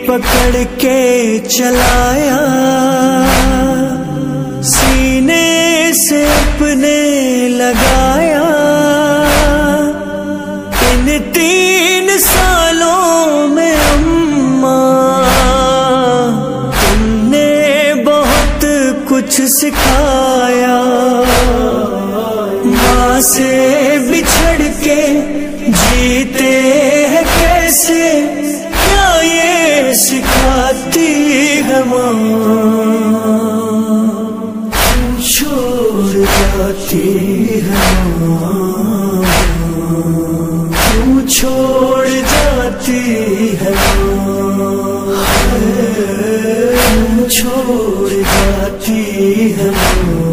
पकड़ के चलाया, सीने से अपने लगाया। इन 3 सालों में अम्मा तुमने बहुत कुछ सिखाया। माँ से बिछड़ के जीते हैं कैसे, क्या ये सिखाती है माँ। क्यों छोड़ जाती है माँ, क्यों छोड़ जाती है माँ, क्यों छोड़ जाती है माँ।